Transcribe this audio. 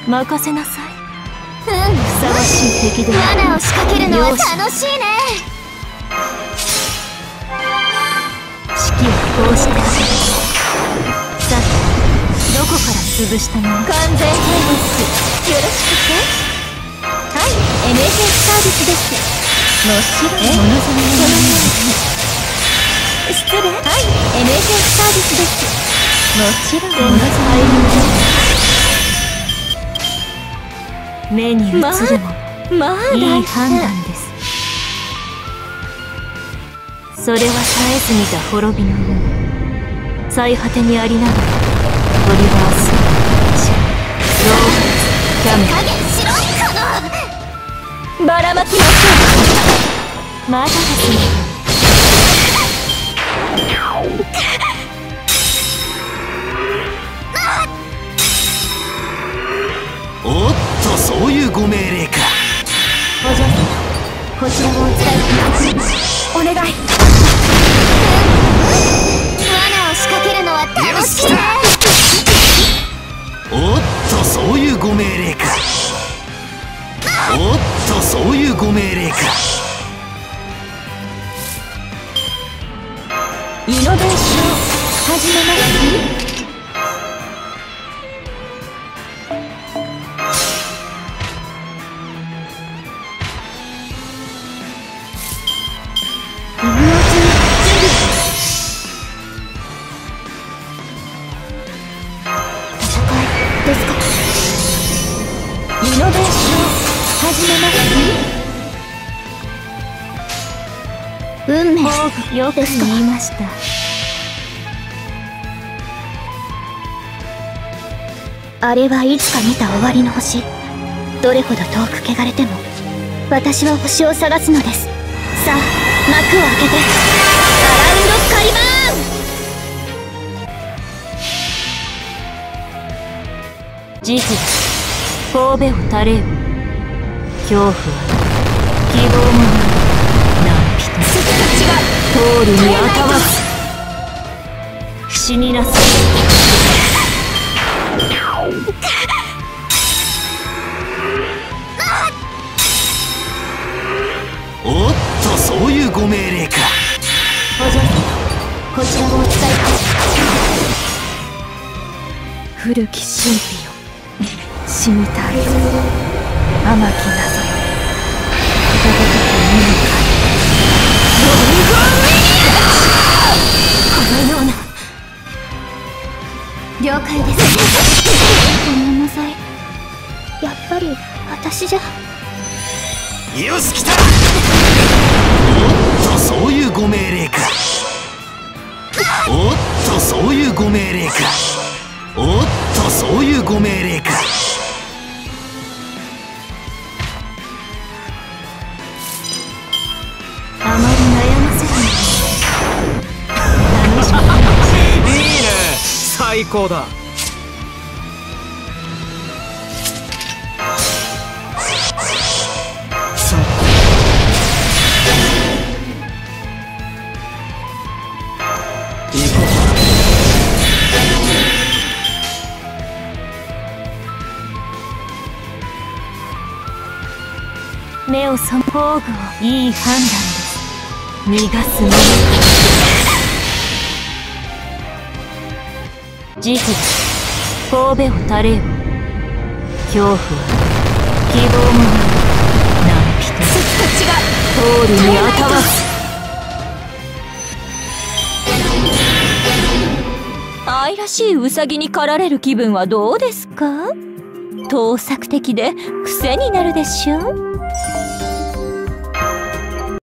任せなさい。 ふさわしい敵である。 罠を仕掛けるのは楽しいね。 式をこうしてあげる。さて、どこから潰したの？ 完全壊滅。よろしくて。はい、NHS サービスです。もちろんお望みのままに。 失礼。はい、NHS サービスです。もちろんお望みの目に映るもまあいい判断です。それは絶えず見た滅びの世、最果てにありながらトリバースローブキャメ加減しろこのばらまきましょう。まだですね。 おっと、そういうご命令か。 お嬢様、こちらをお伝えください。お願い。 罠を仕掛けるのは楽しいね。 おっと、そういうご命令か。おっと、そういうご命令か。 イノベーション始めます。 ですか。 イノベーション始めます。 運命よく言いました。 あれはいつか見た終わりの星。どれほど遠く汚れても私は星を探すのです。さあ、幕を開けてアラウンドカリバーン。 事実、神戸を垂れよ。恐怖は希望もない。何人通るにあたわず死になさい。 おっと、そういうご命令か。 お嬢様、こちらをお伝えください。古き神秘よ、死にたい。甘き謎よ、温かく見ぬか。このような。 了解です。ごめんなさい。やっぱり私じゃ。 よし、来た。おっと、そういうご命令か。おっと、そういうご命令か。おっと、そういうご命令か。 あまり悩ませない。楽しみ。 いいね、最高だ。 目を背く防具をいい判断です。逃がすもの。事実、神戸を垂れよ。恐怖は希望もない。何人通るにあたわず。愛らしいウサギに狩られる気分はどうですか？盗作的で癖になるでしょう。